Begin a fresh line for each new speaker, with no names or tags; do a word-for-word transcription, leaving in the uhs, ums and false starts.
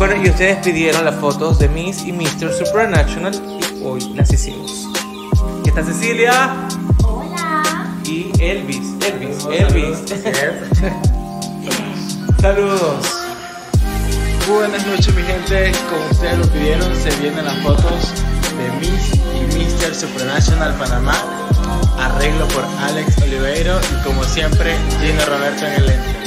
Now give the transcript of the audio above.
Bueno, y ustedes pidieron las fotos de Miss y míster Supranational y hoy las hicimos. Aquí está Cecilia.
Hola.
Y Elvis. Elvis. Elvis. Saludos.
Buenas noches, mi gente. Como ustedes lo pidieron, se vienen las fotos de Miss y míster Supranational Panamá. Arreglo por Alex Oliveiro y como siempre, Gino Roberto en el lente.